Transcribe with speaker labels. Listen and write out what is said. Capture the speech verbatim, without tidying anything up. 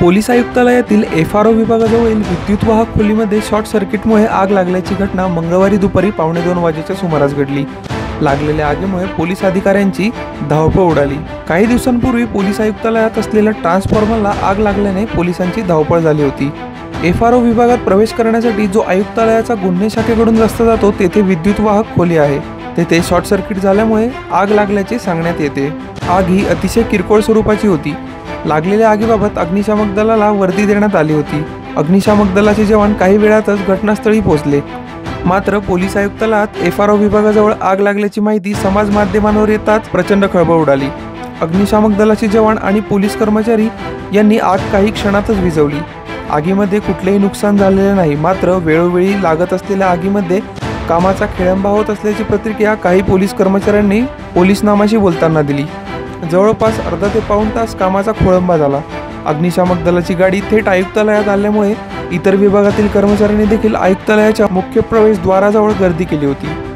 Speaker 1: Police आयुक्तालयातील F R O विभागाजवळील विद्युत वाहक खोलीमध्ये शॉर्ट सर्किटमुळे आग लागल्याची घटना मंगळवारी दुपारी पावणे दोन वाजेच्या सुमारास घडली। लागलेल्या आगीमुळे पोलीस अधिकाऱ्यांची धावपळ उडाली। काही दिवसांपूर्वी पोलीस आयुक्तालयात असलेल्या ट्रान्सफॉर्मरला आग लागल्याने पोलिसांची धावपळ झाली होती। एफ आर ओ विभागात प्रवेश करण्यासाठी जो आयुक्तालयाचा गुन्हे शाखेकडून रस्ता जातो तेथे विद्युत वाहक खोली आहे। तेथे शॉर्ट सर्किट झाल्यामुळे आग लागल्याचे सांगण्यात येते। आग ही अतिशय किरकोळ स्वरूपाची होती। लागलेल्या आगीबाबत अग्निशामक दलाला वर्दी देण्यात आली होती। अग्निशामक दलाचे जवान काही वेळातच घटनास्थळी पोहोचले। मात्र पोलीस आयुक्तालयात एफ आर ओ विभागाजवळ आग लागल्याची माहिती समाज माध्यमांवर येताच प्रचंड खळबळ उडाली। अग्निशामक दलाचे जवान आणि पोलीस कर्मचारी यांनी आग काही क्षणातच विझवली। आगीमध्ये कुठलेही नुकसान झालेले नाही, मात्र वेळोवेळी लागत असलेल्या आगीमध्ये कामाचा खेळंबा होत असल्याची प्रतिक्रिया काही पोलीस कर्मचाऱ्यांनी पोलीसनामाशी बोलताना दिली। जवळपास अर्धा ते पाऊण तास कामाचा खोळंबा झाला। अग्निशामक दलाची गाडी थेट आयुक्तालयात आल्यामुळे इतर विभागातील कर्मचाऱ्यांनी देखील आयुक्तालयाच्या मुख्य प्रवेशद्वाराजवळ गर्दी केली होती।